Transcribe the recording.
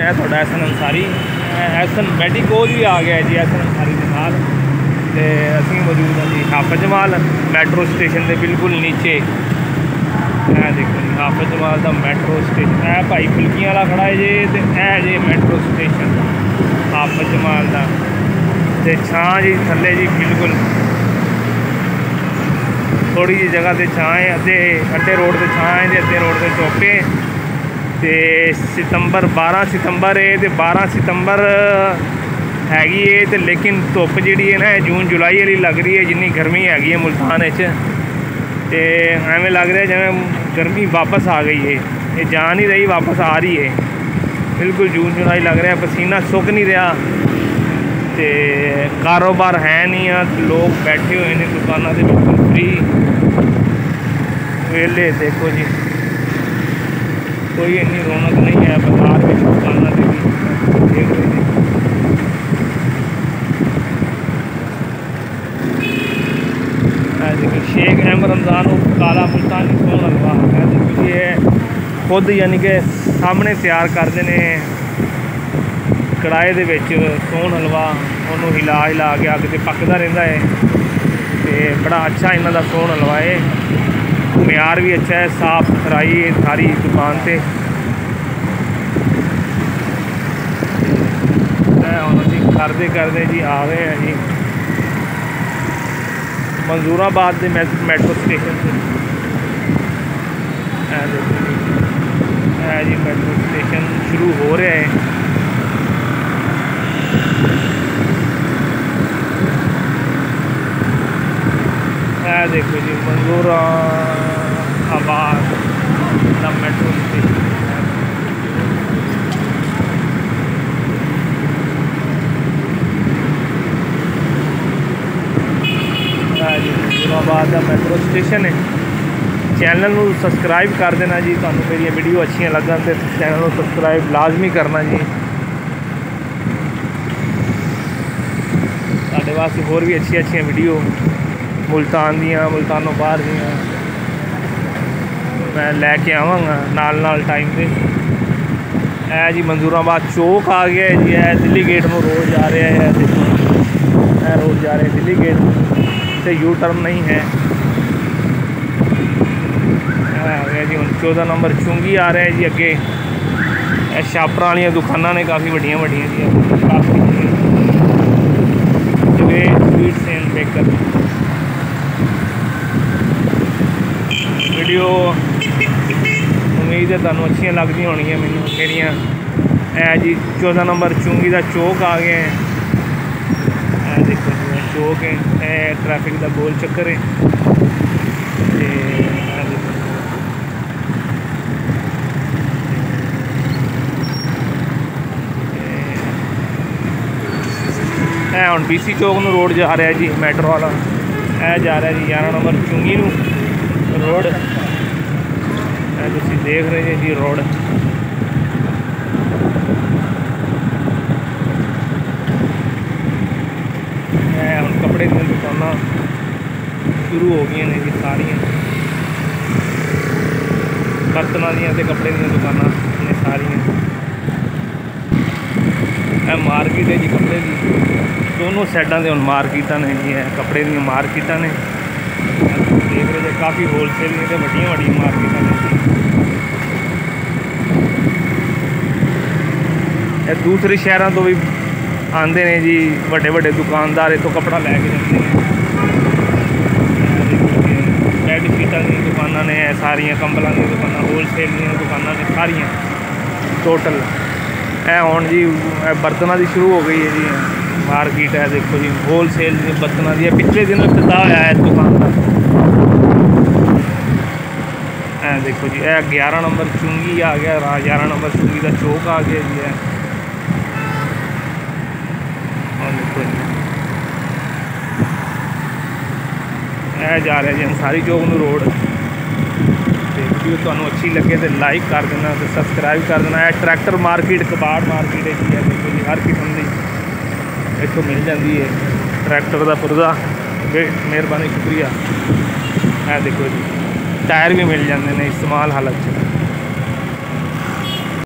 मैं थोड़ा एहसन अंसारी। एहसन मैडिकोल भी आ गया जी एहसन अंसारी के नाल। ते असीं मौजूद हैं जी हाफिज जमाल मैट्रो स्टेशन के बिल्कुल नीचे। देखो जी हाफिज जमाल का मैट्रो स्टेशन है। भाई फुल्कियां वाला खड़ा है जी, तो यह जी मैट्रो स्टेशन हाफिज जमाल का। ते छां जी थल्ले जी बिल्कुल थोड़ी जी जगह से छां है। अद्धे रोड से छां है, अद्धे रोड से चौके। तो सितंबर 12 सितंबर है, तो 12 सितंबर हैगी है। तो लेकिन धुप जी है ना जून जुलाई वाली लग रही है, जिन्नी गर्मी हैगी है मुल्तान। तो एवें लग रहा है जिवें गर्मी वापस आ गई है। ये जा नहीं रही, वापस आ रही है। बिल्कुल जून जुलाई लग रहा है, पसीना सुक नहीं रहा। तो कारोबार है नहीं है, लोग बैठे हुए हैं दुकानों से बिल्कुल फ्री वेले। देखो जी कोई इन्नी रौनक नहीं है बाजार में, दुकानों से भी देख रहे हैं। देखिए शेख अहमद रमज़ान काला मुल्तानी सोन हलवा है। देखो ये खुद यानी कि सामने तैयार करते हैं कड़ाए दे विच सोन हलवा। उन्होंने हिला हिला के अग से पकता रहा है। तो बड़ा अच्छा इन्हों का सोन हलवा है, म्यार भी अच्छा है, साफ सुथराई है सारी दुकान से। जी करते करते जी आ गए हैं जी मंजूराबाद के मैट्रो स्टेशन से। जी मैट्रो स्टेशन शुरू हो रहा है। देखो जी मंजूराबाद का मेट्रो स्टेशन। जी मंजूराबाद का मेट्रो स्टेशन है। चैनल को सबसक्राइब कर देना जी, तुहानू मेरी वीडियो अच्छी लगन तो चैनल को सबसक्राइब लाजमी करना जी। साढ़े वास्ते होर भी अच्छी वीडियो मुल्तान दियाँ मुल्तानों बाहर दियाँ मैं लैके आवांगा नाल टाइम से। है जी मंजूराबाद चौक आ गया है जी। है दिल्ली गेट में रोड जा रहा है। देखो रोड जा रहे हैं दिल्ली गेट से, यू टर्न नहीं है। आ गया जी हम 14 नंबर चुंगी आ रहा है जी। अगे छापरा वाली दुकाना ने काफ़ी वड्डियां जी, काफ़ी स्वीट्स एंड बेकर। वीडियो उम्मीद है तुहानू अच्छी लगती होनी है मैनू मेरिया। है जी 14 नंबर चुंगी का चौक आ गया है। देखो जी चौक है, ट्रैफिक का गोल चक्कर है। हम BC चौक में रोड जा रहा है जी मैट्रो वाला। यह जा रहा है जी 11 नंबर चुंगी रोड। तुम देख रहे हैं जी रोड। हम कपड़े दी दुकान शुरू हो गई ने जी सारिया, बर्तनों दियाँ ते कपड़े दी दुकान ने सारिया। मार्केट है जी कपड़े की, दोनों साइडों से हम मार्केटा ने जी है कपड़े दी मार्केटा ने। देख रहे थे काफ़ी होलसेल ने तो वड्डियां मार्केटा ने। दूसरे शहरों तो भी आते हैं जी बड़े बड़े दुकानदार इतों कपड़ा लैके जाते हैं। बेडशीटा दी दुकाना ने सारिया, कंबलों की दुकान, होलसेल दी दुकाना ने सारिया टोटल। हुण जी बर्तनों की शुरू हो गई है जी मार्केट। है देखो जी होलसेल बर्तनों की पिछले दिन इफ्तिताह होया है दुकान का। देखो जी 11 नंबर चुंगी आ गया, 11 नंबर चुंगी का चौक आ गया जी। देखो जी जा रहा जी अंसारी चौक में रोड। वीडियो तुहानू अच्छी लगे तो लाइक कर देना, तो सबसक्राइब कर देना। है ट्रैक्टर मार्केट कबाड़ मार्केट है जी। देखो जी हर किस्म की इतों मिल जाती है ट्रैक्टर का पुर्जा। मेहरबानी शुक्रिया। है देखो जी टायर भी मिल जाते हैं इस्तेमाल हालत।